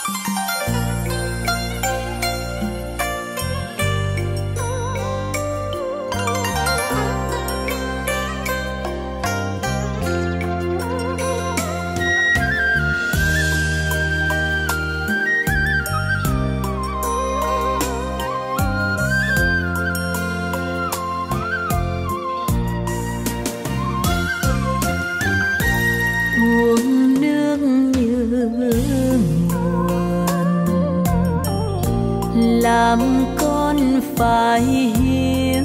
làm con phải hiểu.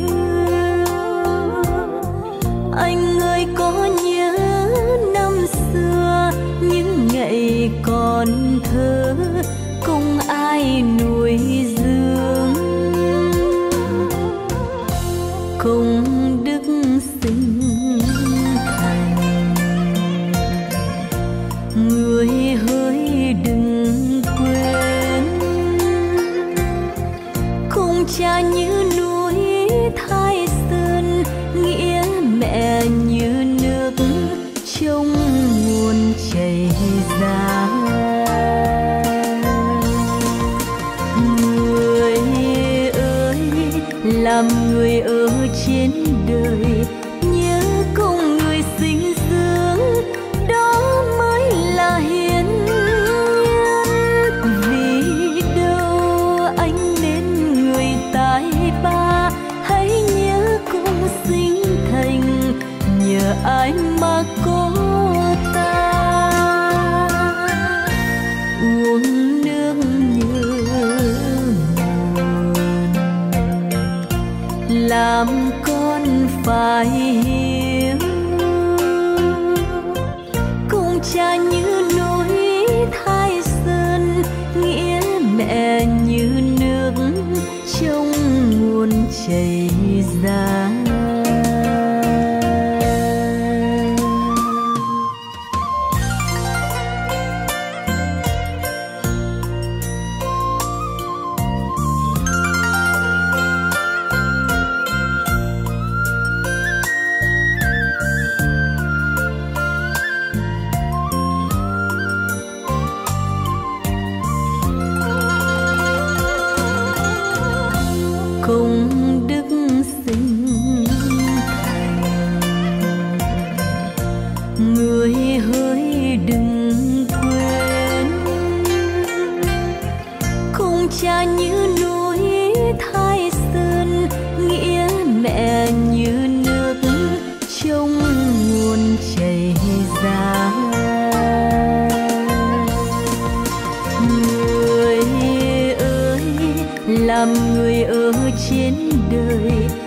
Anh ơi có nhớ năm xưa những ngày còn thơ không ai nuôi dưỡng, không đức sinh thành. Người hỡi đừng quên, không cha như núi Thái Sơn, nghĩa mẹ như nước trong nguồn chảy ra. Người ơi làm người ở trên đời, nhớ công người sinh dưỡng, đó mới là hiền nhân. Vì đâu anh nên người tài ba, hãy nhớ công sinh thành, nhờ ai mà có ta. Uống nước nhớ nguồn, làm con phải hiểu. Công cha như núi Thái Sơn, nghĩa mẹ như nước trong nguồn chảy ra. Công đức sinh thành, người hỡi đừng quên. Không cha như núi Thái Sơn, nghĩa mẹ như nước trong nguồn chảy ra. Người ơi làm người ở trên đời,